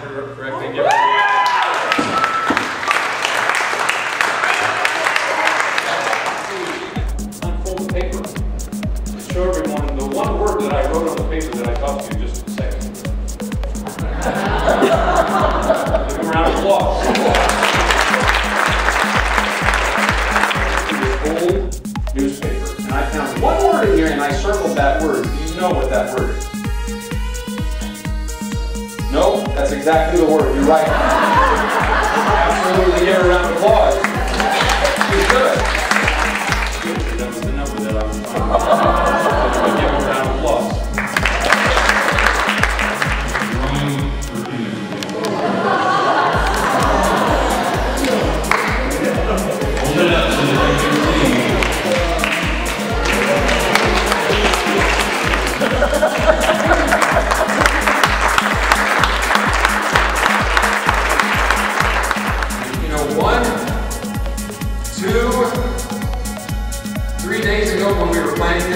correcting. Give unfold the paper. Show everyone the one word that I wrote on the paper that I taught you just a second ago. Give him a round of applause. Old newspaper. And I found one word in here and I circled that word. Do you know what that word is? No? That's exactly the word. You're right. Absolutely give her a round of applause. She's good. That was the number that I was trying to give her a round of applause. Hold it up so that I can see. You know, 1, 2, 3 days ago when we were planning